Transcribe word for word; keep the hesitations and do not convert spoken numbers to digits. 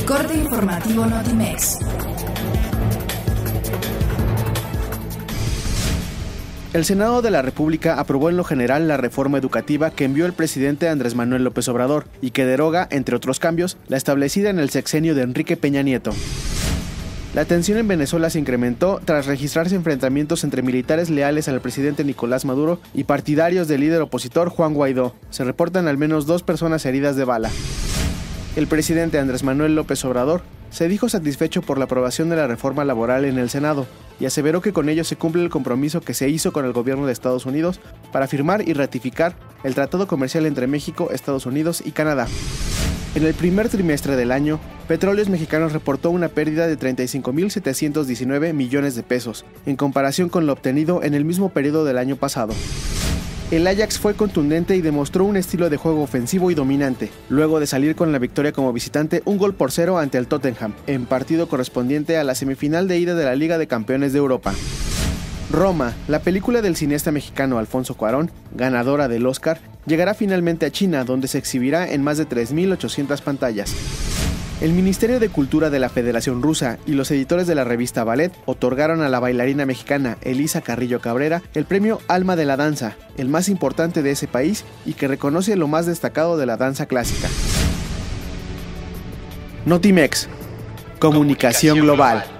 corte informativo Notimex. El Senado de la República aprobó en lo general la reforma educativa que envió el presidente Andrés Manuel López Obrador y que deroga, entre otros cambios, la establecida en el sexenio de Enrique Peña Nieto. La tensión en Venezuela se incrementó tras registrarse enfrentamientos entre militares leales al presidente Nicolás Maduro y partidarios del líder opositor Juan Guaidó. Se reportan al menos dos personas heridas de bala. El presidente Andrés Manuel López Obrador se dijo satisfecho por la aprobación de la reforma laboral en el Senado y aseveró que con ello se cumple el compromiso que se hizo con el gobierno de Estados Unidos para firmar y ratificar el Tratado Comercial entre México, Estados Unidos y Canadá. En el primer trimestre del año, Petróleos Mexicanos reportó una pérdida de treinta y cinco mil setecientos diecinueve millones de pesos, en comparación con lo obtenido en el mismo periodo del año pasado. El Ajax fue contundente y demostró un estilo de juego ofensivo y dominante, luego de salir con la victoria como visitante un gol por cero ante el Tottenham, en partido correspondiente a la semifinal de ida de la Liga de Campeones de Europa. Roma, la película del cineasta mexicano Alfonso Cuarón, ganadora del Oscar, llegará finalmente a China, donde se exhibirá en más de tres mil ochocientas pantallas. El Ministerio de Cultura de la Federación Rusa y los editores de la revista Ballet otorgaron a la bailarina mexicana Elisa Carrillo Cabrera el premio Alma de la Danza, el más importante de ese país y que reconoce lo más destacado de la danza clásica. Notimex. Comunicación global.